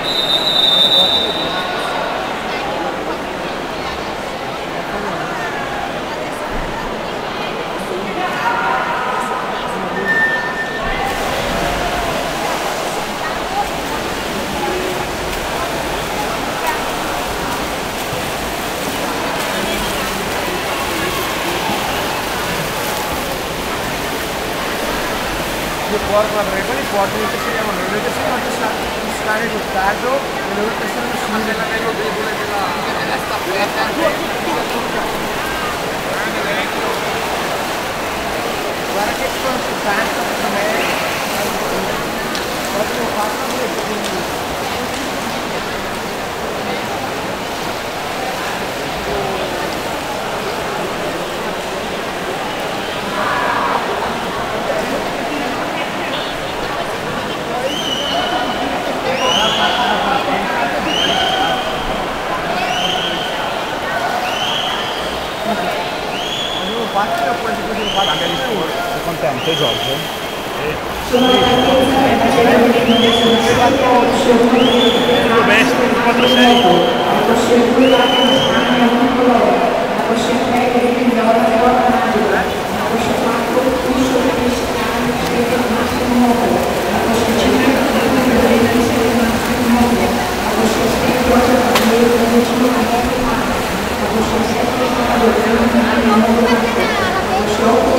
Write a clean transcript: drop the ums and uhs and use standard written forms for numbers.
Io porto la quelli portano che si chiamano, vedete se quanto stare in ostaggio e le ultime sono simili all'anello debole della staffetta. Guarda che sono 60 per me. Oggi ho fatto Sei contento, Giorgio? Sono la